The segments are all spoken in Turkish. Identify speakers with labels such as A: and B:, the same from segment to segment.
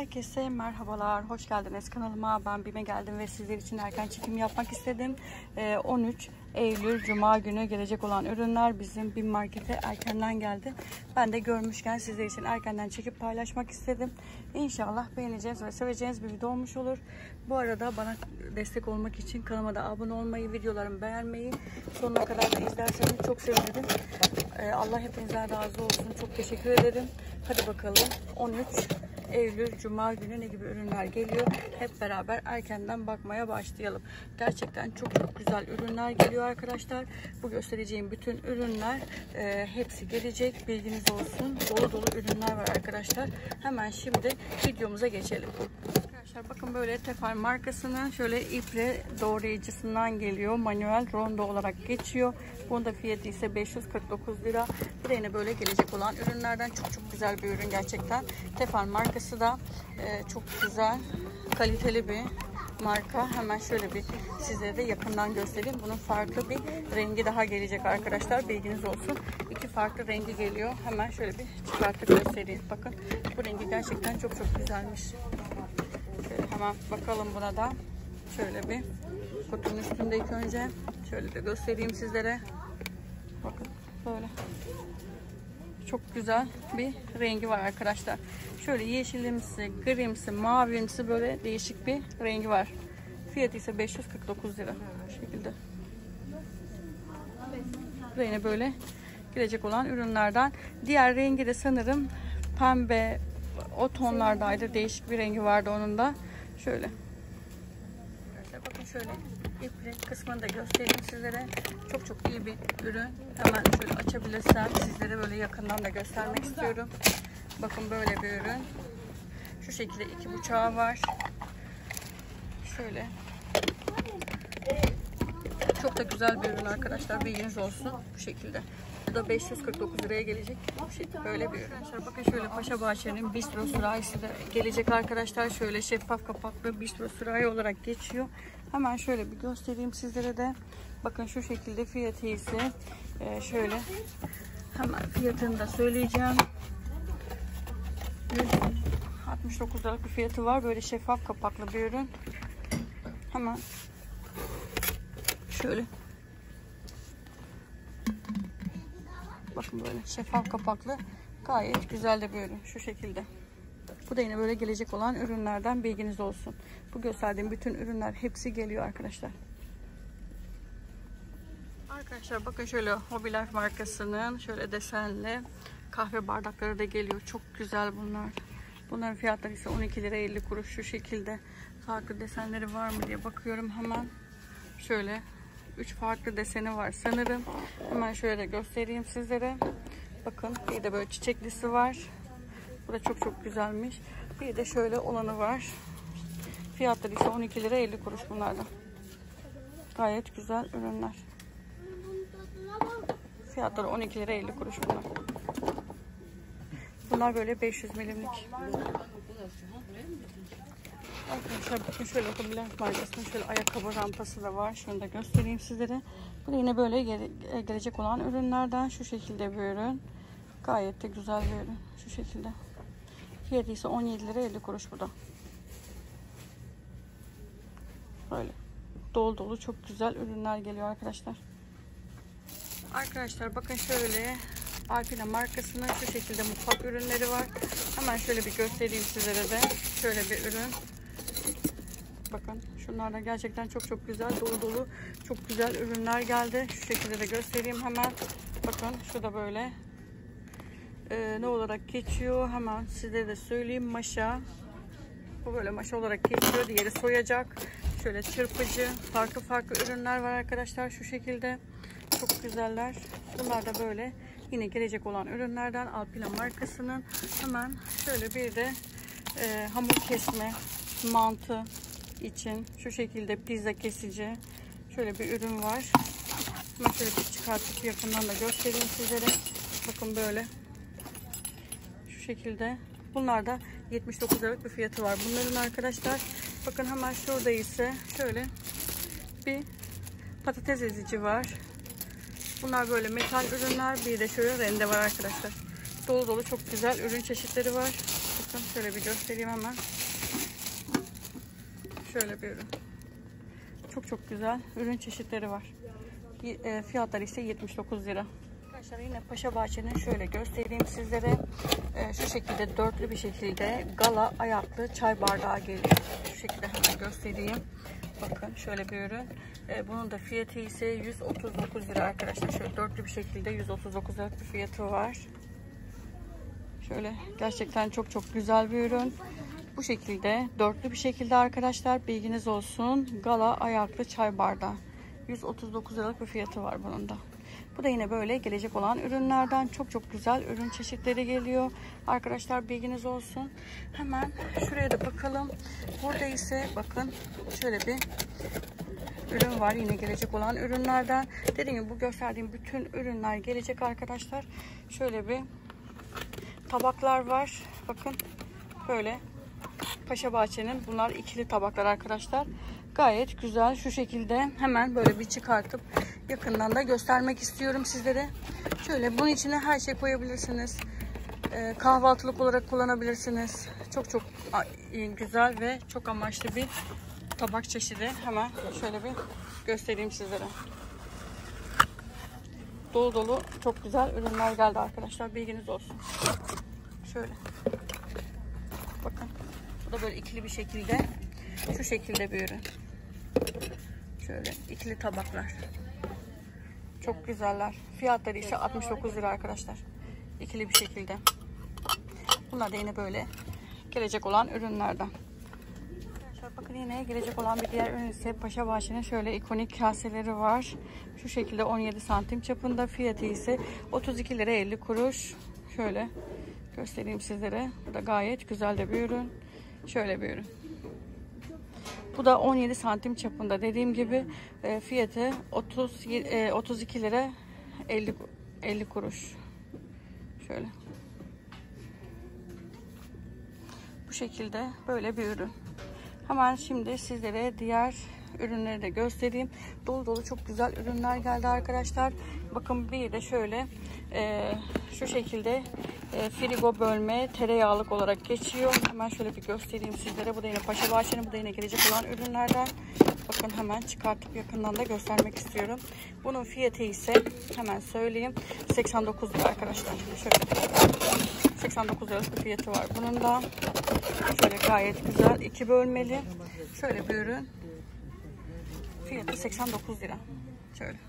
A: Herkese merhabalar, hoş geldiniz kanalıma. Ben BİM'e geldim ve sizler için erken çekim yapmak istedim. 13 Eylül Cuma günü gelecek olan ürünler bizim BİM markete erkenden geldi. Ben de görmüşken sizler için erkenden çekip paylaşmak istedim. İnşallah beğeneceğiniz ve seveceğiniz bir video olmuş olur. Bu arada bana destek olmak için kanalıma da abone olmayı, videolarımı beğenmeyi, sonuna kadar da izlerseniz çok sevinirim. Allah hepinizden razı olsun. Çok teşekkür ederim. Hadi bakalım 13 Eylül Cuma günü ne gibi ürünler geliyor? Hep beraber erkenden bakmaya başlayalım. Gerçekten çok güzel ürünler geliyor arkadaşlar. Bu göstereceğim bütün ürünler hepsi gelecek. Bilginiz olsun. Dolu dolu ürünler var arkadaşlar. Hemen şimdi videomuza geçelim. Arkadaşlar bakın böyle Tefal markasının şöyle iple doğrayıcısından geliyor. Manuel rondo olarak geçiyor. Bunun da fiyatı ise 549 lira. Bu da yine böyle gelecek olan ürünlerden çok güzel bir ürün gerçekten. Tefal markası da çok güzel, kaliteli bir marka. Hemen şöyle bir sizlere de yakından göstereyim. Bunun farklı bir rengi daha gelecek arkadaşlar. Bilginiz olsun. İki farklı rengi geliyor. Hemen şöyle bir çıkartıp göstereyim. Bakın bu rengi gerçekten çok güzelmiş. Şöyle hemen bakalım buna da. Şöyle bir kutunun üstünde ilk önce. Şöyle de göstereyim sizlere. Bakın böyle. Çok güzel bir rengi var arkadaşlar. Şöyle yeşilimsi, grimsi, mavimsi böyle değişik bir rengi var. Fiyatı ise 549 lira. Bu şekilde. Bu yine böyle gelecek olan ürünlerden. Diğer rengi de sanırım pembe, o tonlardaydı. Değişik bir rengi vardı onun da. Şöyle. Bakın şöyle ipli kısmını da göstereyim sizlere. Çok iyi bir ürün. Hemen şöyle açabilirsem sizlere böyle yakından da göstermek istiyorum. Bakın böyle bir ürün. Şu şekilde iki bıçağı var. Şöyle. Çok da güzel bir ürün arkadaşlar. Bilginiz olsun. Bu şekilde. Bu da 549 liraya gelecek. Bu şekilde böyle bir ürün. Arkadaşlar bakın şöyle Paşa Bahçe'nin bistro sürahisi de gelecek arkadaşlar. Şöyle şeffaf kapaklı bistro sürahi olarak geçiyor. Hemen şöyle bir göstereyim sizlere de. Bakın şu şekilde fiyatı ise şöyle hemen fiyatını da söyleyeceğim. 169 liralık bir fiyatı var. Böyle şeffaf kapaklı bir ürün. Hemen şöyle. Bakın böyle şeffaf kapaklı. Gayet güzel de bir ürün. Şu şekilde. Bu da yine böyle gelecek olan ürünlerden, bilginiz olsun. Bu gösterdiğim bütün ürünler hepsi geliyor arkadaşlar. Arkadaşlar bakın şöyle Hobby Life markasının şöyle desenli kahve bardakları da geliyor. Çok güzel bunlar. Bunların fiyatları ise 12 lira 50 kuruş. Şu şekilde farklı desenleri var mı diye bakıyorum hemen. Şöyle 3 farklı deseni var sanırım. Hemen şöyle de göstereyim sizlere. Bakın bir de böyle çiçeklisi var. Bu da çok güzelmiş. Bir de şöyle olanı var. Fiyatları ise 12 lira 50 kuruş bunlardan. Gayet güzel ürünler. Fiyatları 12 lira 50 kuruş bunlar. Bunlar böyle 500 milimlik. Arkadaşlar bakın şöyle Bülent markasının şöyle ayakkabı rampası da var. Şunu da göstereyim sizlere. Bu da yine böyle gelecek olan ürünlerden. Şu şekilde bir ürün. Gayet de güzel bir ürün. Şu şekilde. Fiyatı ise 17 lira 50 kuruş bu da. Böyle dolu çok güzel ürünler geliyor arkadaşlar. Arkadaşlar bakın şöyle Alpina markasının şu şekilde mutfak ürünleri var. Hemen şöyle bir göstereyim sizlere de. Şöyle bir ürün. Bakın şunlar da gerçekten çok güzel, dolu çok güzel ürünler geldi. Şu şekilde de göstereyim hemen. Bakın şu da böyle ne olarak geçiyor hemen size de söyleyeyim. Maşa. Bu böyle maşa olarak geçiyor. Diğeri soyacak. Şöyle çırpıcı farklı ürünler var arkadaşlar. Şu şekilde çok güzeller. Bunlar da böyle yine gelecek olan ürünlerden Alpina markasının. Hemen şöyle bir de hamur kesme mantı için şu şekilde pizza kesici şöyle bir ürün var. Hemen şöyle bir çıkartıp yakından da göstereyim sizlere. Bakın böyle şu şekilde. Bunlar da 79 liralık bir fiyatı var bunların arkadaşlar. Bakın hemen şurada ise şöyle bir patates ezici var. Bunlar böyle metal ürünler. Bir de şöyle rende var arkadaşlar. Dolu çok güzel ürün çeşitleri var. Bakın şöyle bir göstereyim hemen. Şöyle bir ürün. Çok güzel ürün çeşitleri var. Fiyatları ise 79 lira. Arkadaşlar yine Paşa Bahçe'nin şöyle göstereyim sizlere. Şu şekilde dörtlü bir şekilde gala ayaklı çay bardağı geliyor. Şu şekilde hemen göstereyim. Bakın şöyle bir ürün. Bunun da fiyatı ise 139 lira arkadaşlar. Şöyle dörtlü bir şekilde 139 lira bir fiyatı var. Şöyle gerçekten çok güzel bir ürün. Bu şekilde dörtlü bir şekilde arkadaşlar, bilginiz olsun. Gala ayaklı çay bardağı. 139 liralık bir fiyatı var bunun da. Bu da yine böyle gelecek olan ürünlerden. Çok güzel ürün çeşitleri geliyor. Arkadaşlar bilginiz olsun. Hemen şuraya da bakalım. Burada ise bakın şöyle bir ürün var. Yine gelecek olan ürünlerden. Dediğim gibi bu gösterdiğim bütün ürünler gelecek arkadaşlar. Şöyle bir tabaklar var. Bakın böyle Paşa Bahçe'nin bunlar ikili tabaklar arkadaşlar. Gayet güzel. Şu şekilde hemen böyle bir çıkartıp yakından da göstermek istiyorum sizlere. Şöyle bunun içine her şey koyabilirsiniz. Kahvaltılık olarak kullanabilirsiniz. Çok güzel ve çok amaçlı bir tabak çeşidi. Hemen şöyle bir göstereyim sizlere. Dolu çok güzel ürünler geldi arkadaşlar. Bilginiz olsun. Şöyle. Bakın. Bu da böyle ikili bir şekilde. Şu şekilde bir ürün. Şöyle ikili tabaklar. Çok güzeller. Fiyatları ise 69 lira arkadaşlar. İkili bir şekilde. Bunlar da yine böyle gelecek olan ürünlerden. Arkadaşlar bakın yine gelecek olan bir diğer ürün ise Paşa Bahçe'nin şöyle ikonik kaseleri var. Şu şekilde 17 santim çapında. Fiyatı ise 32 lira 50 kuruş. Şöyle göstereyim sizlere. Bu da gayet güzel de bir ürün. Şöyle bir ürün. Bu da 17 santim çapında. Dediğim gibi fiyatı 32 lira 50 kuruş. Şöyle. Bu şekilde böyle bir ürün. Hemen şimdi sizlere diğer ürünleri de göstereyim. Dolu çok güzel ürünler geldi arkadaşlar. Bakın bir de şöyle şu şekilde frigo bölme tereyağlık olarak geçiyor. Hemen şöyle bir göstereyim sizlere. Bu da yine Paşa Bahçe'nin, bu da yine gelecek olan ürünlerden. Bakın hemen çıkartıp yakından da göstermek istiyorum. Bunun fiyatı ise hemen söyleyeyim 89 lira arkadaşlar. Şöyle 89 lira bir fiyatı var bunun da. Şöyle gayet güzel 2 bölmeli. Şöyle bir ürün. Fiyatı 89 lira. Şöyle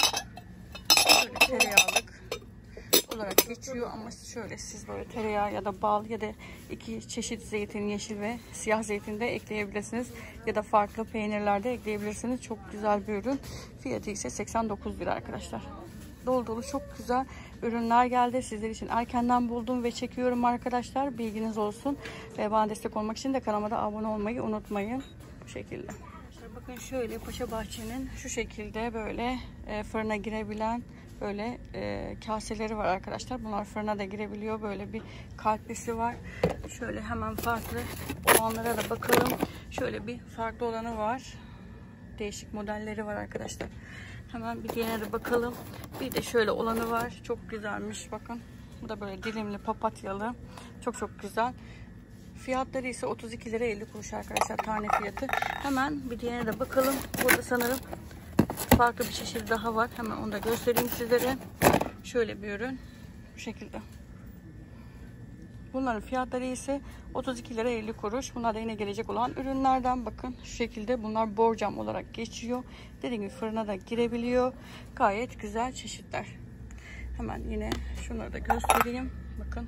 A: tereyağlık olarak geçiyor ama şöyle siz böyle tereyağı ya da bal ya da iki çeşit zeytin, yeşil ve siyah zeytin de ekleyebilirsiniz ya da farklı peynirler de ekleyebilirsiniz. Çok güzel bir ürün. Fiyatı ise 89 lira arkadaşlar. Dolu çok güzel ürünler geldi. Sizler için erkenden buldum ve çekiyorum arkadaşlar. Bilginiz olsun. Ve bana destek olmak için de kanalıma da abone olmayı unutmayın. Bu şekilde. Bakın şöyle Paşa Bahçe'nin şu şekilde böyle fırına girebilen böyle kaseleri var arkadaşlar. Bunlar fırına da girebiliyor. Böyle bir kalplisi var. Şöyle hemen farklı olanlara da bakalım. Şöyle bir farklı olanı var. Değişik modelleri var arkadaşlar. Hemen bir diğerine de bakalım. Bir de şöyle olanı var. Çok güzelmiş bakın. Bu da böyle dilimli papatyalı. Çok güzel. Fiyatları ise 32 lira 50 kuruş arkadaşlar, tane fiyatı. Hemen bir diğerine de bakalım. Burada sanırım farklı bir çeşit daha var. Hemen onu da göstereyim sizlere. Şöyle bir ürün. Bu şekilde. Bunların fiyatları ise 32 lira 50 kuruş. Bunlar da yine gelecek olan ürünlerden. Bakın şu şekilde bunlar borcam olarak geçiyor. Dediğim gibi fırına da girebiliyor. Gayet güzel çeşitler. Hemen yine şunları da göstereyim. Bakın.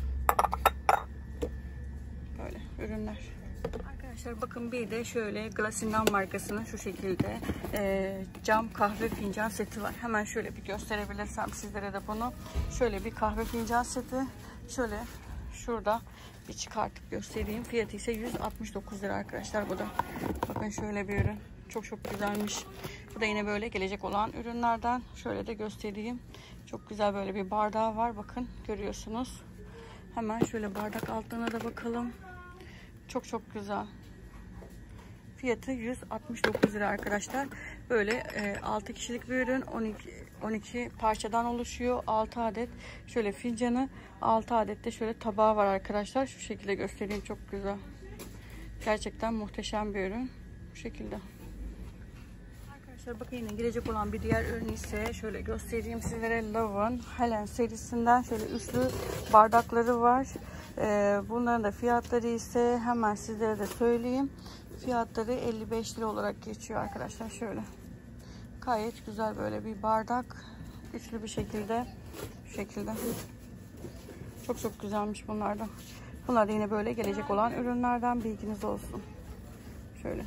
A: Böyle ürünler. Arkadaşlar bakın bir de şöyle Glasindan markasının şu şekilde cam kahve fincan seti var. Hemen şöyle bir gösterebilirsem sizlere de bunu. Şöyle bir kahve fincan seti. Şöyle şurada bir çıkartıp göstereyim. Fiyatı ise 169 lira arkadaşlar bu da. Bakın şöyle bir ürün. Çok güzelmiş. Bu da yine böyle gelecek olan ürünlerden. Şöyle de göstereyim. Çok güzel böyle bir bardağı var. Bakın görüyorsunuz. Hemen şöyle bardak altlarına da bakalım. Çok güzel. Fiyatı 169 lira arkadaşlar. Böyle 6 kişilik bir ürün. 12 parçadan oluşuyor. 6 adet şöyle fincanı, 6 adet de şöyle tabağı var arkadaşlar. Şu şekilde göstereyim, çok güzel. Gerçekten muhteşem bir ürün. Bu şekilde. Arkadaşlar bakın, yine gelecek olan bir diğer ürün ise şöyle göstereyim sizlere. Love'ın Helen serisinden şöyle üçlü bardakları var. Bunların da fiyatları ise hemen sizlere de söyleyeyim. Fiyatları 55 lira olarak geçiyor arkadaşlar. Şöyle gayet güzel böyle bir bardak, üçlü bir şekilde, şu şekilde. Çok güzelmiş bunlar da. Bunlar da yine böyle gelecek olan ürünlerden, bilginiz olsun. Şöyle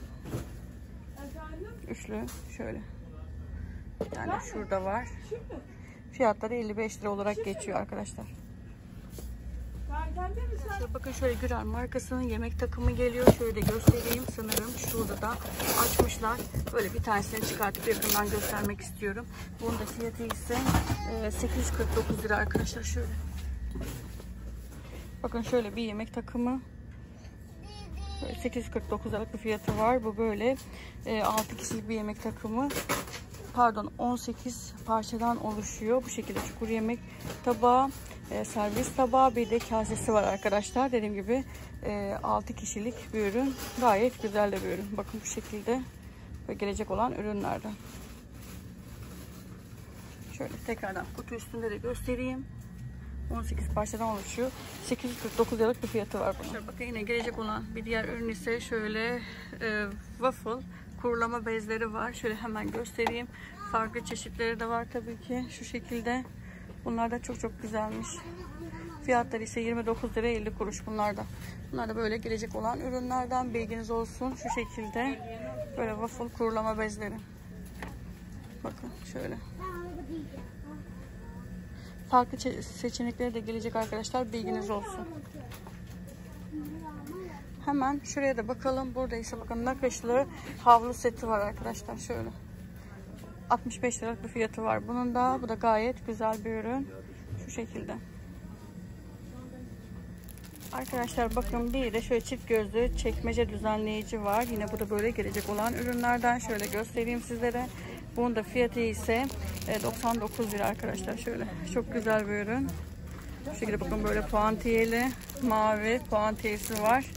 A: üçlü, şöyle yani şurada var. Fiyatları 55 lira olarak geçiyor arkadaşlar. Bakın şöyle Gürer markasının yemek takımı geliyor. Şöyle de göstereyim. Sanırım şurada da açmışlar. Böyle bir tanesini çıkartıp yakından göstermek istiyorum. Bunun da fiyatı ise 849 lira arkadaşlar. Şöyle. Bakın şöyle bir yemek takımı. 849 liralık bir fiyatı var. Bu böyle 6 kişilik bir yemek takımı. Pardon, 18 parçadan oluşuyor. Bu şekilde çukur yemek tabağı, servis tabağı, bir de kasesi var arkadaşlar. Dediğim gibi 6 kişilik bir ürün. Gayet güzel de bir ürün. Bakın bu şekilde ve gelecek olan ürünlerden. Şöyle tekrardan kutu üstünde de göstereyim. 18 parçadan oluşuyor. 849 liralık bir fiyatı var bunun. Bakın yine gelecek olan bir diğer ürün ise şöyle waffle kurulama bezleri var. Şöyle hemen göstereyim. Farklı çeşitleri de var tabii ki. Şu şekilde. Bunlar da çok güzelmiş. Fiyatları ise 29 lira 50 kuruş bunlar da. Bunlar da böyle gelecek olan ürünlerden, bilginiz olsun. Şu şekilde böyle waffle kurulama bezleri. Bakın şöyle. Farklı seçenekleri de gelecek arkadaşlar, bilginiz olsun. Hemen şuraya da bakalım. Burada ise bakın nakışlı havlu seti var arkadaşlar. Şöyle 65 liralık bir fiyatı var bunun da. Bu da gayet güzel bir ürün. Şu şekilde. Arkadaşlar bakın, bir de şöyle çift gözlü çekmece düzenleyici var. Yine bu da böyle gelecek olan ürünlerden. Şöyle göstereyim sizlere. Bunun da fiyatı ise 99 lira arkadaşlar. Şöyle çok güzel bir ürün. Bu şekilde bakın, böyle puantiyeli mavi puantiyesi var.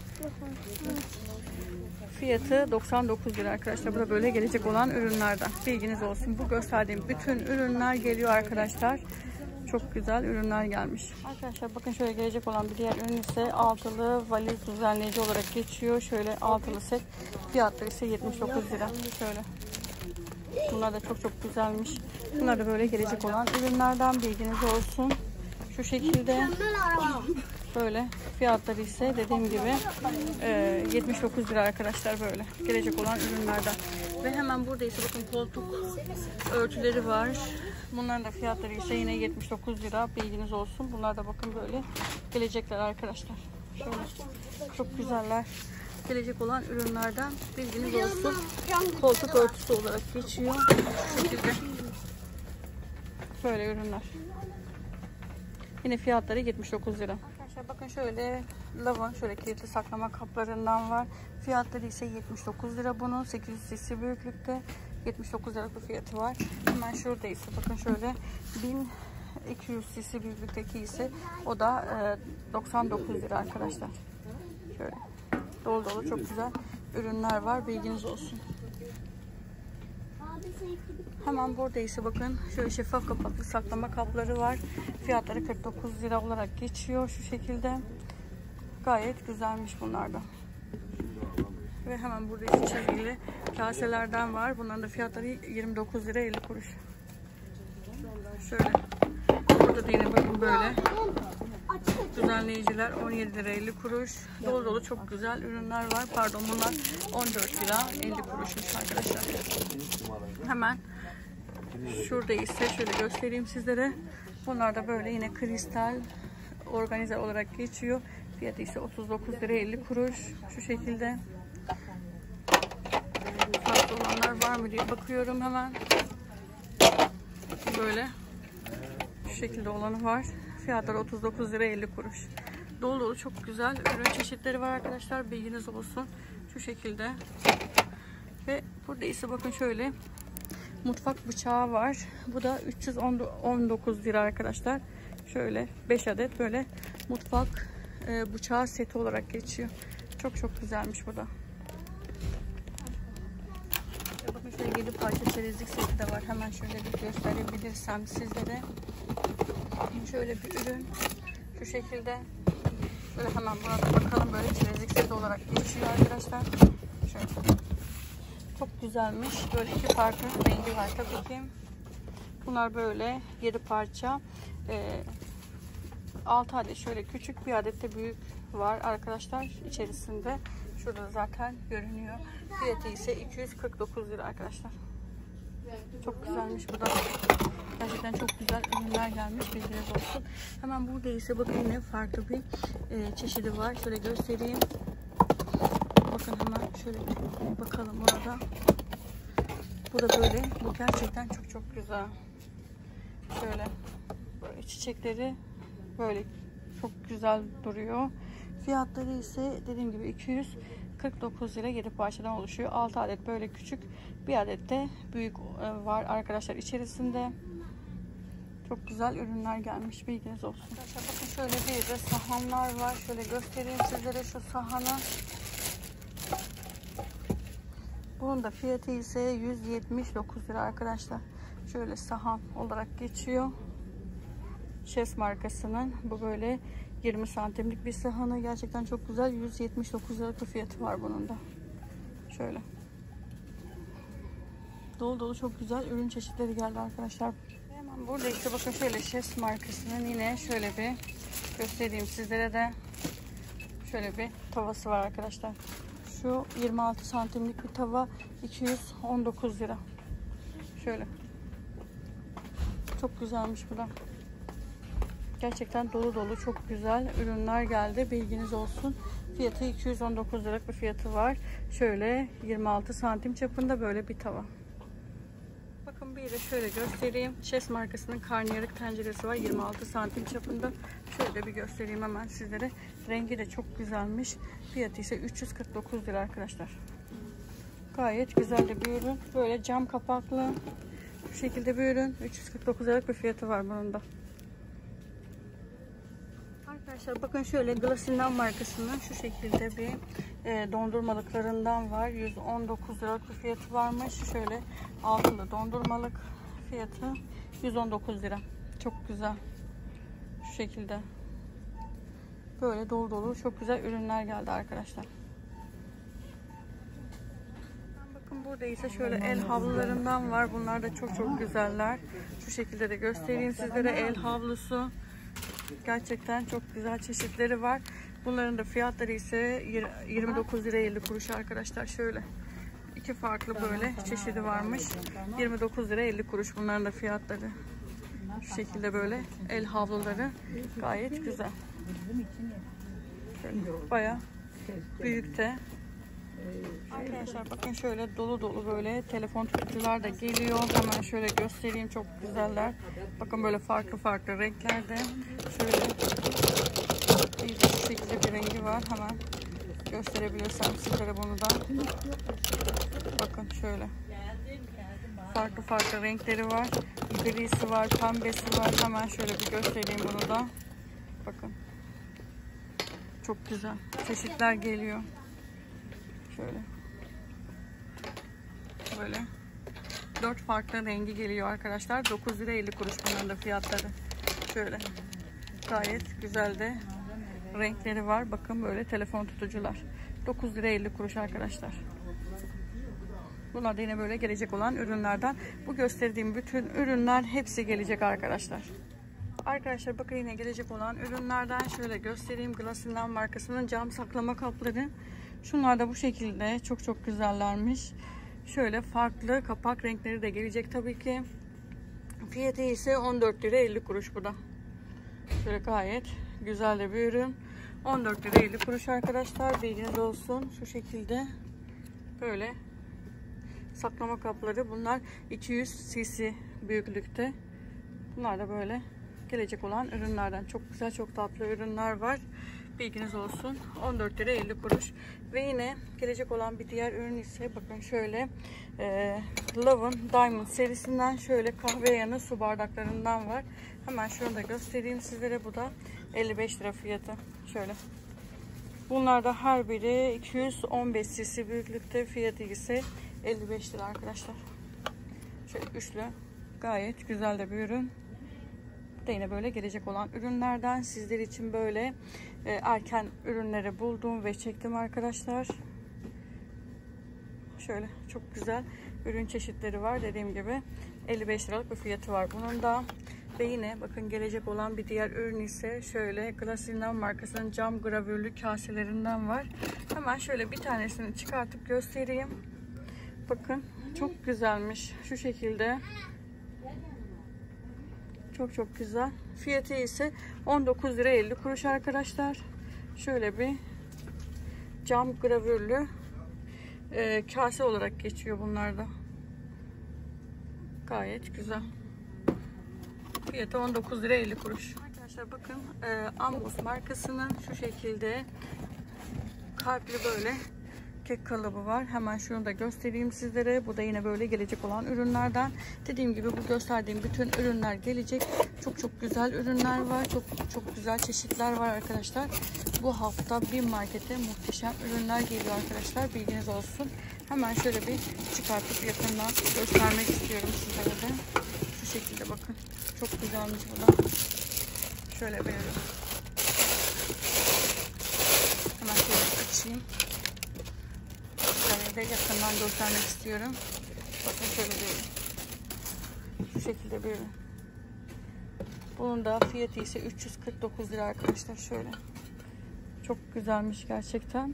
A: Fiyatı 99 lira arkadaşlar. Bu da böyle gelecek olan ürünlerden. Bilginiz olsun. Bu gösterdiğim bütün ürünler geliyor arkadaşlar. Çok güzel ürünler gelmiş. Arkadaşlar bakın, şöyle gelecek olan bir diğer ürün ise altılı valiz düzenleyici olarak geçiyor. Şöyle altılı set. Fiyatları ise 79 lira. Şöyle. Bunlar da çok güzelmiş. Bunlar da böyle gelecek olan ürünlerden, bilginiz olsun. Şu şekilde böyle fiyatları ise dediğim gibi 79 lira arkadaşlar, böyle gelecek olan ürünlerden. Ve hemen burada ise bakın koltuk örtüleri var. Bunların da fiyatları ise yine 79 lira, bilginiz olsun. Bunlar da bakın böyle gelecekler arkadaşlar. Şöyle çok güzeller. Gelecek olan ürünlerden, bilginiz olsun. Koltuk örtüsü olarak geçiyor. Şu şekilde. Böyle ürünler. Yine fiyatları 79 lira. Arkadaşlar bakın, şöyle Love'ın şöyle kilitli saklama kaplarından var. Fiyatları ise 79 lira bunun. 800 cc büyüklükte. 79 lira bir fiyatı var. Hemen şurada ise bakın şöyle 1200 cc büyüklükteki ise o da 99 lira arkadaşlar. Şöyle dolu çok güzel ürünler var, bilginiz olsun. Hemen burada ise bakın şöyle şeffaf kapaklı saklama kapları var. Fiyatları 49 lira olarak geçiyor şu şekilde. Gayet güzelmiş bunlar da. Ve hemen burada ise çizgili kaselerden var. Bunların da fiyatları 29 lira 50 kuruş. Şöyle. Burada da yine bakın böyle düzenleyiciler 17 lira 50 kuruş. Dolu çok güzel ürünler var. Pardon, bunlar 14 lira 50 kuruşmuş arkadaşlar. Hemen şurada ise şöyle göstereyim sizlere. Bunlar da böyle yine kristal organize olarak geçiyor. Fiyatı ise 39 lira 50 kuruş. Şu şekilde. Farklı olanlar var mı diye bakıyorum hemen. Böyle şu şekilde olanı var. Fiyatları 39 lira 50 kuruş. Dolu çok güzel ürün çeşitleri var arkadaşlar, bilginiz olsun. Şu şekilde Ve burada ise bakın şöyle mutfak bıçağı var. Bu da 319 lira arkadaşlar. Şöyle 5 adet böyle mutfak bıçağı seti olarak geçiyor. Çok güzelmiş bu da. Bakın şöyle 7 parça çerezlik seti de var. Hemen şöyle bir gösterebilirsem sizlere. Şöyle bir ürün. Şu şekilde. Şöyle hemen burada bakalım. Böyle çerezlik seti olarak geçiyor arkadaşlar. Şöyle. Çok güzelmiş. Böyle 2 farklı rengi var tabii ki. Bunlar böyle 7 parça. 6 adet şöyle küçük, bir adet de büyük var arkadaşlar içerisinde. Şurada zaten görünüyor. Fiyatı ise 249 lira arkadaşlar. Çok güzelmiş bu da. Gerçekten çok güzel ürünler gelmiş, bilginiz olsun. Hemen burada ise bakın yine farklı bir çeşidi var. Şöyle göstereyim. Bakın hemen şöyle bakalım burada. Bu da böyle. Bu gerçekten çok güzel. Şöyle böyle çiçekleri böyle çok güzel duruyor. Fiyatları ise dediğim gibi 249 lira, 7 parçadan oluşuyor. 6 adet böyle küçük, bir adet de büyük var arkadaşlar içerisinde. Çok güzel ürünler gelmiş, bilginiz olsun. Arkadaşlar bakın şöyle bir de sahanlar var. Şöyle göstereyim sizlere şu sahanı. Bunun da fiyatı ise 179 lira arkadaşlar. Şöyle sahan olarak geçiyor. Chess markasının bu böyle 20 santimlik bir sahanı. Gerçekten çok güzel. 179 lira fiyatı var bunun da. Şöyle. Dolu çok güzel ürün çeşitleri geldi arkadaşlar. Hemen burada işte bakın şöyle Chess markasının yine şöyle bir göstereyim sizlere de. Şöyle bir tavası var arkadaşlar. Şu 26 santimlik bir tava 219 lira. Şöyle. Çok güzelmiş bu da. Gerçekten dolu çok güzel ürünler geldi. Bilginiz olsun. Fiyatı 219 liralık bir fiyatı var. Şöyle 26 santim çapında böyle bir tava. Bakın bir de şöyle göstereyim. Chess markasının karnıyarık tenceresi var. 26 santim çapında. Şöyle bir göstereyim hemen sizlere. Rengi de çok güzelmiş. Fiyatı ise 349 lira arkadaşlar. Gayet güzel de bir ürün. Böyle cam kapaklı. Bu şekilde bir ürün. 349 liralık bir fiyatı var bunun da. Arkadaşlar bakın şöyle Glassinan markasının şu şekilde bir dondurmalıklarından var. 119 liralık bir fiyatı varmış. Şöyle altında dondurmalık fiyatı 119 lira. Çok güzel. Şu şekilde. Böyle dolu çok güzel ürünler geldi arkadaşlar. Bakın burada ise şöyle el havlularından var. Bunlar da çok güzeller. Şu şekilde de göstereyim sizlere el havlusu. Gerçekten çok güzel çeşitleri var. Bunların da fiyatları ise 29 lira 50 kuruş arkadaşlar. Şöyle 2 farklı böyle çeşidi varmış. 29 lira 50 kuruş bunların da fiyatları. Şu şekilde böyle el havluları gayet güzel. Şöyle bayağı büyük de. Arkadaşlar bakın şöyle dolu böyle telefon tutucular da geliyor. Hemen şöyle göstereyim, çok güzeller. Bakın böyle farklı renklerde. Şöyle bir de şu şekilde bir rengi var. Hemen gösterebilirsem sizlere bunu da. Bakın şöyle. Farklı renkleri var. Grisi var, pembesi var. Hemen şöyle bir göstereyim bunu da. Bakın. Çok güzel. Çeşitler geliyor. Şöyle. Böyle 4 farklı rengi geliyor arkadaşlar. 9 lira 50 kuruş bunların da fiyatları. Şöyle gayet güzel de renkleri var. Bakın böyle telefon tutucular. 9 lira 50 kuruş arkadaşlar. Bunlar da yine böyle gelecek olan ürünlerden. Bu gösterdiğim bütün ürünler hepsi gelecek arkadaşlar. Arkadaşlar bakın yine gelecek olan ürünlerden şöyle göstereyim. Glassinan markasının cam saklama kapları. Şunlar da bu şekilde çok güzellermiş. Şöyle farklı kapak renkleri de gelecek tabii ki. Fiyatı ise 14 lira 50 kuruş bu da. Şöyle gayet güzel de bir ürün. 14 lira 50 kuruş arkadaşlar. Bilginiz olsun. Şu şekilde böyle saklama kapları. Bunlar 200 cc büyüklükte. Bunlar da böyle gelecek olan ürünlerden. Çok güzel, çok tatlı ürünler var. Bilginiz olsun. 14 lira 50 kuruş. Ve yine gelecek olan bir diğer ürün ise bakın şöyle Love'ın Diamond serisinden şöyle kahve yanı su bardaklarından var. Hemen şunu da göstereyim sizlere. Bu da 55 lira fiyatı. Şöyle. Bunlar da her biri 215 cc büyüklükte, fiyatı ise 55 lira arkadaşlar. Şöyle üçlü. Gayet güzel de bir ürün. Bu da yine böyle gelecek olan ürünlerden. Sizler için böyle erken ürünleri buldum ve çektim arkadaşlar. Şöyle çok güzel ürün çeşitleri var. Dediğim gibi 55 liralık bir fiyatı var bunun da. Ve yine bakın gelecek olan bir diğer ürün ise şöyle Glassina markasının cam gravürlü kaselerinden var. Hemen şöyle bir tanesini çıkartıp göstereyim. Bakın çok güzelmiş. Şu şekilde. Çok güzel. Fiyatı ise 19 lira 50 kuruş arkadaşlar. Şöyle bir cam gravürlü kase olarak geçiyor bunlar da. Gayet güzel. Fiyatı 19 lira 50 kuruş. Arkadaşlar bakın Ambos markasının şu şekilde kalpli böyle kek kalıbı var. Hemen şunu da göstereyim sizlere. Bu da yine böyle gelecek olan ürünlerden. Dediğim gibi bu gösterdiğim bütün ürünler gelecek. Çok güzel ürünler var. Çok güzel çeşitler var arkadaşlar. Bu hafta bir markete muhteşem ürünler geliyor arkadaşlar. Bilginiz olsun. Hemen şöyle bir çıkartıp yakından göstermek istiyorum sizlere de. Şu şekilde bakın. Çok güzelmiş bu da. Şöyle bir ürün. Hemen şöyle açayım. De yakından göstermek istiyorum. Bakın şöyle bir ürün. Şu şekilde bir ürün. Bunun da fiyatı ise 349 lira arkadaşlar. Şöyle. Çok güzelmiş gerçekten.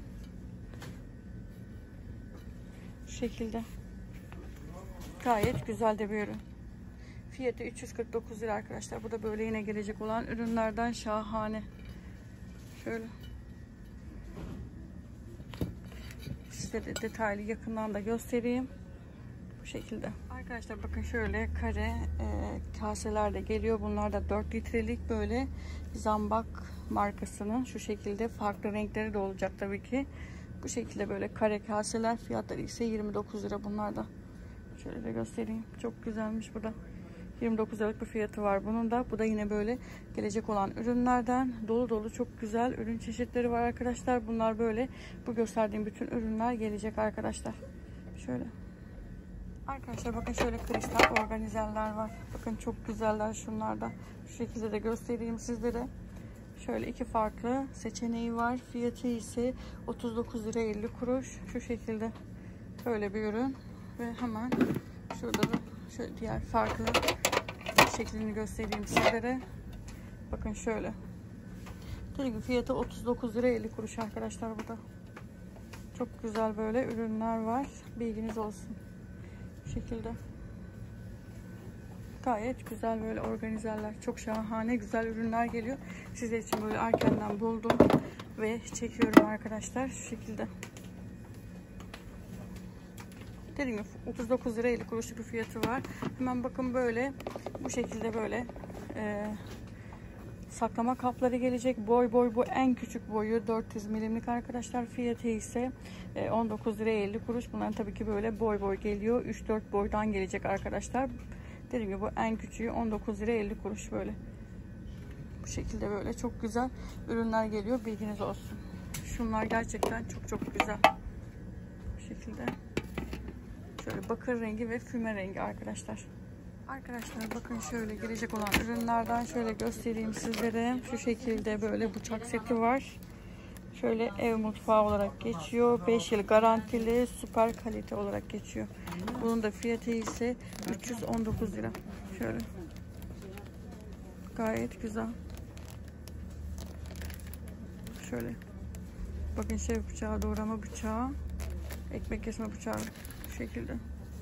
A: Şu şekilde. Gayet güzel de bir ürün. Fiyatı 349 lira arkadaşlar. Bu da böyle yine gelecek olan ürünlerden şahane. Şöyle. Size de detaylı yakından da göstereyim. Bu şekilde. Arkadaşlar bakın şöyle kare kaseler de geliyor. Bunlar da 4 litrelik böyle Zambak markasının şu şekilde farklı renkleri de olacak tabii ki. Bu şekilde böyle kare kaseler, fiyatları ise 29 lira bunlar da. Şöyle de göstereyim. Çok güzelmiş bu da. 29 liralık bir fiyatı var bunun da. Bu da yine böyle gelecek olan ürünlerden. Dolu çok güzel ürün çeşitleri var arkadaşlar. Bunlar böyle bu gösterdiğim bütün ürünler gelecek arkadaşlar. Şöyle. Arkadaşlar bakın şöyle kristal organizerler var. Bakın çok güzeller şunlar da. Şu şekilde de göstereyim sizlere. Şöyle iki farklı seçeneği var. Fiyatı ise 39 lira 50 kuruş. Şu şekilde böyle bir ürün. Ve hemen şurada da şöyle diğer farklı şeklini göstereyim sizlere. Bakın şöyle. Dediğim gibi fiyatı 39 lira 50 kuruş arkadaşlar bu da. Çok güzel böyle ürünler var. Bilginiz olsun. Bu şekilde. Gayet güzel böyle organizerler. Çok şahane güzel ürünler geliyor. Sizler için böyle erkenden buldum ve çekiyorum arkadaşlar. Şu şekilde. Dediğim gibi 39 lira 50 kuruşluk bir fiyatı var. Hemen bakın böyle bu şekilde böyle saklama kapları gelecek. Boy bu en küçük boyu 400 milimlik arkadaşlar. Fiyatı ise 19 lira 50 kuruş. Bunların tabii ki böyle boy geliyor. 3-4 boydan gelecek arkadaşlar. Dediğim gibi bu en küçüğü 19 lira 50 kuruş böyle. Bu şekilde böyle çok güzel ürünler geliyor. Bilginiz olsun. Şunlar gerçekten çok güzel. Bu şekilde. Şöyle bakır rengi ve füme rengi arkadaşlar. Arkadaşlar bakın şöyle gelecek olan ürünlerden şöyle göstereyim sizlere. Şu şekilde böyle bıçak seti var. Şöyle ev mutfağı olarak geçiyor. 5 yıl garantili süper kalite olarak geçiyor. Bunun da fiyatı ise 319 lira. Şöyle. Gayet güzel. Şöyle. Bakın şef bıçağı, doğrama bıçağı, ekmek kesme bıçağı. Bu şekilde.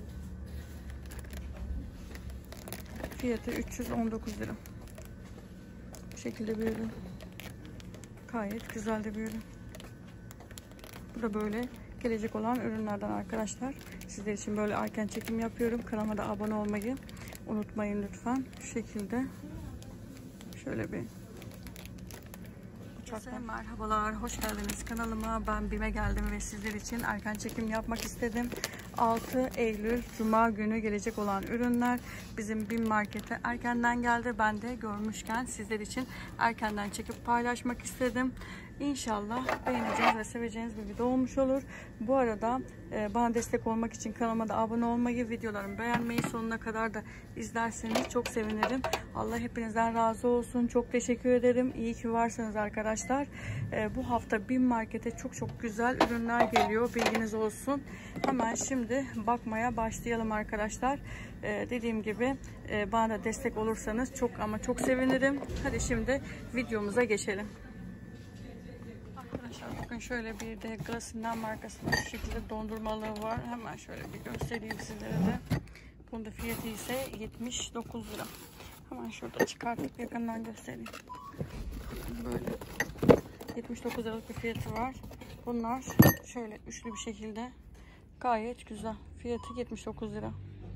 A: Fiyatı 319 lira. Bu şekilde bir ürün. Gayet güzel de bir ürün. Bu da böyle gelecek olan ürünlerden arkadaşlar. Sizler için böyle erken çekim yapıyorum. Kanalıma da abone olmayı unutmayın lütfen. Şu şekilde. Şöyle bir Herkese merhabalar, hoş geldiniz kanalıma. Ben BİM'e geldim ve sizler için erken çekim yapmak istedim. 6 Eylül Cuma günü gelecek olan ürünler bizim BİM markete erkenden geldi. Ben de görmüşken sizler için erkenden çekip paylaşmak istedim. İnşallah beğeneceğiniz ve seveceğiniz bir video olmuş olur. Bu arada bana destek olmak için kanalıma da abone olmayı, videolarımı beğenmeyi, sonuna kadar da izlerseniz çok sevinirim. Allah hepinizden razı olsun. Çok teşekkür ederim. İyi ki varsınız arkadaşlar. Bu hafta BİM markete çok güzel ürünler geliyor. Bilginiz olsun. Hemen şimdi bakmaya başlayalım arkadaşlar. Dediğim gibi bana da destek olursanız çok ama çok sevinirim. Hadi şimdi videomuza geçelim. Arkadaşlar bakın şöyle bir de Glass'ından markasının şu şekilde dondurmalığı var. Hemen şöyle bir göstereyim sizlere de. Bunun da fiyatı ise 79 lira. Hemen şurada çıkartıp yakından göstereyim. Böyle 79 liralık bir fiyatı var. Bunlar şöyle üçlü bir şekilde gayet güzel. Fiyatı 79 lira.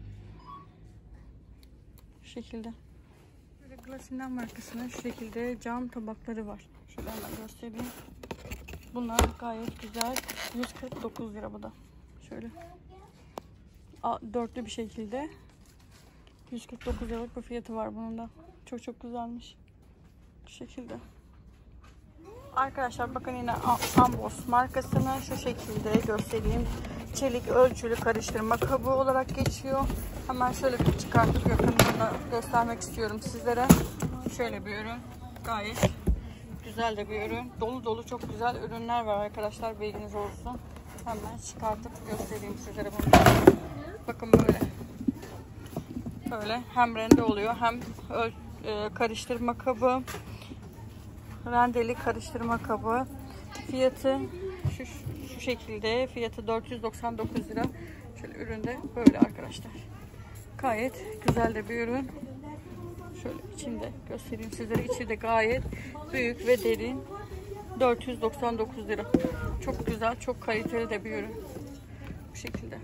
A: Bu şekilde. Böyle Glass'ından markasının şu şekilde cam tabakları var. Şöyle hemen göstereyim. Bunlar gayet güzel. 149 lira bu da. Şöyle. Dörtlü bir şekilde. 149 liralık bir fiyatı var bunun da. Çok güzelmiş. Bu şekilde. Arkadaşlar bakın yine Ambos markasını şu şekilde göstereyim. Çelik ölçülü karıştırma kabı olarak geçiyor. Hemen şöyle bir çıkartıp yakından göstermek istiyorum sizlere. Şöyle bir ürün. Gayet güzel de bir ürün. Dolu çok güzel ürünler var arkadaşlar. Bilginiz olsun. Hemen çıkartıp göstereyim sizlere bunu. Bakın böyle. Böyle hem rende oluyor hem karıştırma kabı. Rendeli karıştırma kabı. Fiyatı şu şekilde. Fiyatı 499 lira. Şöyle üründe böyle arkadaşlar. Gayet güzel de bir ürün. Şöyle içinde göstereyim sizlere. İçi de gayet büyük ve derin. 499 lira. Çok güzel, çok kaliteli de bir ürün. Bu şekilde.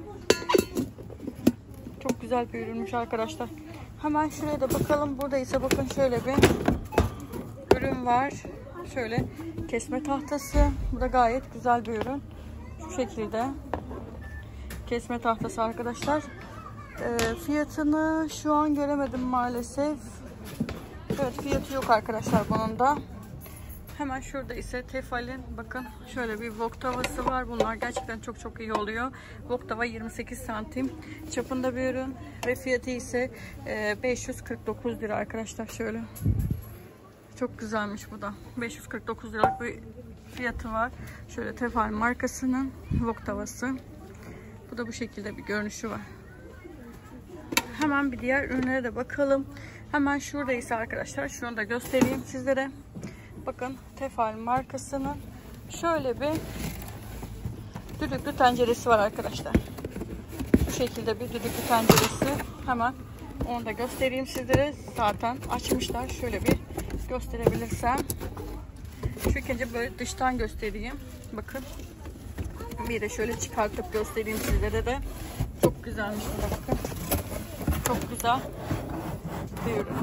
A: Çok güzel bir ürünmüş arkadaşlar. Hemen şuraya da bakalım. Burada ise bakın şöyle bir ürün var. Şöyle kesme tahtası. Bu da gayet güzel bir ürün. Şu şekilde. Kesme tahtası arkadaşlar. Fiyatını şu an göremedim maalesef. Evet, fiyatı yok arkadaşlar bunun da. Hemen şurada ise Tefal'in bakın şöyle bir wok tavası var. Bunlar gerçekten çok iyi oluyor. Wok tava 28 santim çapında bir ürün ve fiyatı ise 549 lira arkadaşlar. Şöyle çok güzelmiş bu da. 549 liralık bir fiyatı var. Şöyle Tefal markasının wok tavası. Bu da bu şekilde bir görünüşü var. Hemen bir diğer ürünlere de bakalım. Hemen şurada ise arkadaşlar şunu da göstereyim sizlere. Bakın Tefal markasının şöyle bir düdüklü tenceresi var arkadaşlar. Bu şekilde bir düdüklü tenceresi. Hemen onu da göstereyim sizlere. Zaten açmışlar. Şöyle bir gösterebilirsem. Şu önce böyle dıştan göstereyim. Bakın. Bir de şöyle çıkartıp göstereyim sizlere de. Çok güzelmiş bu da bakın. Çok güzel bir ürün.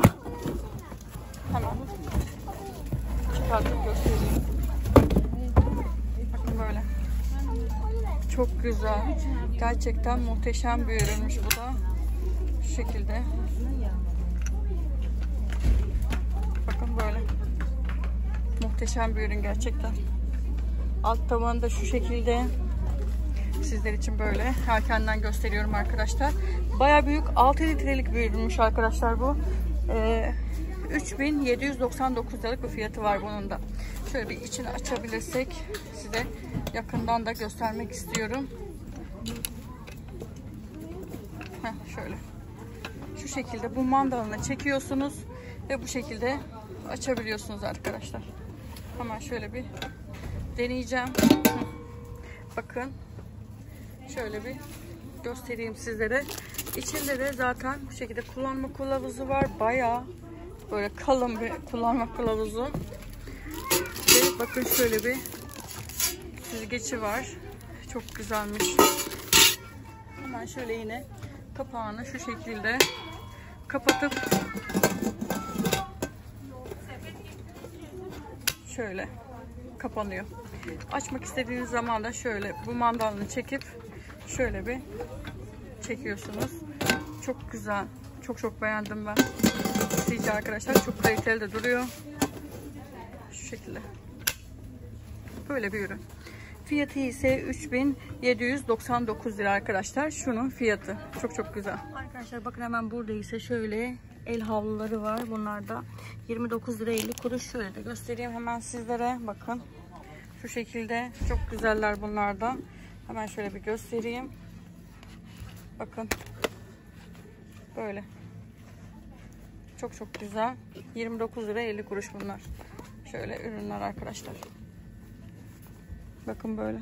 A: Hemen çıkartıp göstereyim. Bakın böyle. Çok güzel. Gerçekten muhteşem bir ürünmüş bu da. Şu şekilde. Bakın böyle. Muhteşem bir ürün gerçekten. Alt tavanı da şu şekilde. Sizler için böyle erkenden gösteriyorum arkadaşlar. Baya büyük 6 litrelik bir ürünmüş arkadaşlar bu. 3799 liralık bir fiyatı var bunun da. Şöyle bir içini açabilirsek size yakından da göstermek istiyorum. Şöyle. Şu şekilde bu mandalını çekiyorsunuz ve bu şekilde açabiliyorsunuz arkadaşlar. Hemen şöyle bir deneyeceğim. Bakın. Şöyle bir göstereyim sizlere. İçinde de zaten bu şekilde kullanma kılavuzu var. Bayağı böyle kalın bir kullanma kılavuzu. Ve bakın şöyle bir süzgeci var. Çok güzelmiş. Hemen şöyle yine kapağını şu şekilde kapatıp şöyle kapanıyor. Açmak istediğiniz zaman da şöyle bu mandalını çekip şöyle bir çekiyorsunuz. Çok güzel. Çok beğendim ben. Sizce arkadaşlar çok kaliteli de duruyor. Şu şekilde. Böyle bir ürün. Fiyatı ise 3799 lira arkadaşlar. Şunun fiyatı. Çok güzel. Arkadaşlar bakın hemen burada ise şöyle el havluları var. Bunlar da 29 lira 50 kuruş. Şöyle de göstereyim hemen sizlere. Bakın. Şu şekilde. Çok güzeller bunlar da. Hemen şöyle bir göstereyim. Bakın. Böyle. Çok güzel. 29 lira 50 kuruş bunlar. Şöyle ürünler arkadaşlar. Bakın böyle.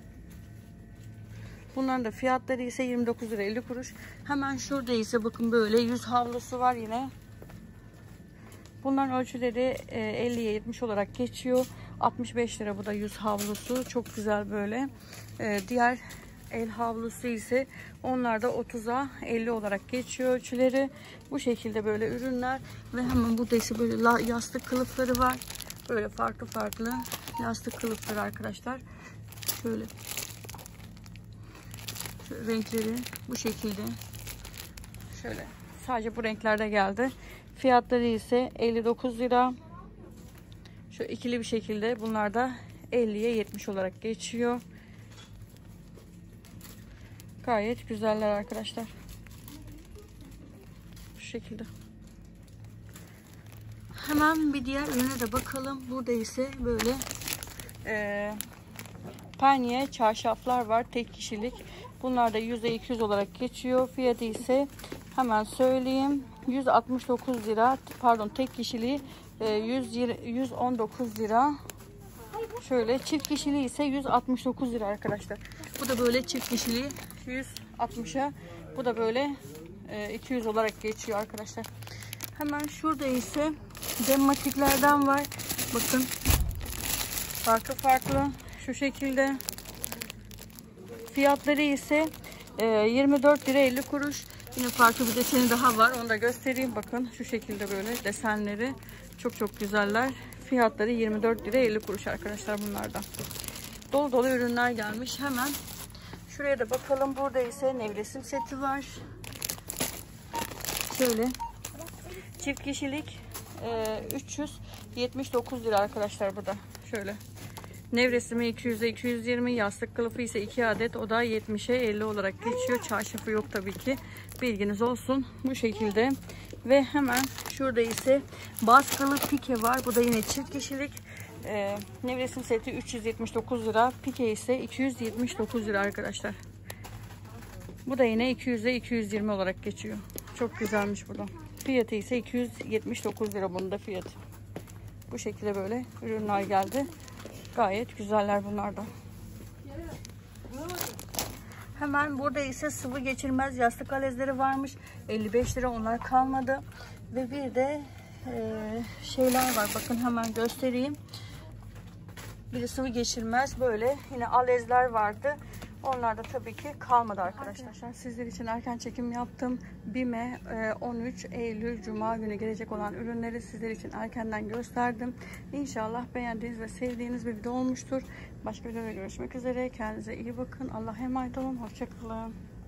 A: Bunların da fiyatları ise 29 lira 50 kuruş. Hemen şurada ise bakın böyle yüz havlusu var yine. Bunların ölçüleri 50'ye 70 olarak geçiyor. 65 lira bu da yüz havlusu. Çok güzel böyle. Diğer el havlusu ise onlar da 30'a 50 olarak geçiyor ölçüleri. Bu şekilde böyle ürünler. Ve hemen burada ise böyle yastık kılıfları var. Böyle farklı yastık kılıfları arkadaşlar. Şöyle renkleri bu şekilde. Şöyle sadece bu renklerde geldi. Fiyatları ise 59 lira. Şu ikili bir şekilde bunlar da 50'ye 70 olarak geçiyor. Gayet güzeller arkadaşlar. Şu şekilde. Hemen bir diğer ürüne de bakalım. Burada ise böyle penye çarşaflar var. Tek kişilik. Bunlar da %200 olarak geçiyor. Fiyatı ise hemen söyleyeyim. 169 lira. Pardon, tek kişiliği 119 lira. Şöyle çift kişiliği ise 169 lira arkadaşlar. Bu da böyle çift kişiliği 160'a. Bu da böyle 200 olarak geçiyor arkadaşlar. Hemen şurada ise dematiklerden var. Bakın. Farklı. Şu şekilde. Fiyatları ise 24 lira 50 kuruş. Yine farklı bir deseni daha var. Onu da göstereyim. Bakın şu şekilde böyle desenleri. Çok güzeller. Fiyatları 24 lira 50 kuruş arkadaşlar bunlardan. Dolu ürünler gelmiş. Hemen şuraya da bakalım. Burada ise nevresim seti var. Şöyle. Çift kişilik 379 lira arkadaşlar bu da. Şöyle. Nevresimi 200'e 220, yastık kılıfı ise 2 adet, o da 70'e 50 olarak geçiyor. Çarşafı yok tabii ki. Bilginiz olsun. Bu şekilde. Ve hemen şurada ise baskılı pike var. Bu da yine çift kişilik. Nevresim seti 379 lira. Pike ise 279 lira arkadaşlar. Bu da yine 200'e 220 olarak geçiyor. Çok güzelmiş bu da. Fiyatı ise 279 lira bunun da fiyatı. Bu şekilde böyle ürünler geldi. Gayet güzeller bunlar da. Hemen burada ise sıvı geçirmez yastık alezleri varmış. 55 lira, onlar kalmadı. Ve bir de şeyler var. Bakın hemen göstereyim. Bir de sıvı geçirmez böyle yine alezler vardı. Onlar da tabii ki kalmadı arkadaşlar. Sizler için erken çekim yaptım. BİM'e 13 Eylül Cuma günü gelecek olan ürünleri sizler için erkenden gösterdim. İnşallah beğendiğiniz ve sevdiğiniz bir video olmuştur. Başka videoda görüşmek üzere. Kendinize iyi bakın. Allah'a emanet olun. Hoşça kalın.